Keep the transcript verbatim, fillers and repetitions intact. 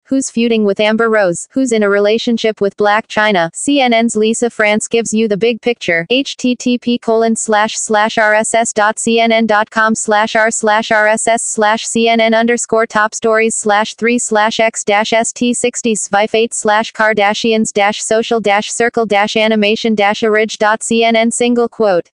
Who's feuding with Amber Rose? Who's in a relationship with Blac Chyna? C N N's Lisa France gives you the big picture. http colon slash slash rss dot cnn dot com slash r slash rss slash cnn underscore top stories slash three slash x dash st sixty svife eight slash Kardashians dash social dash circle dash animation dash orig dot cnn single quote.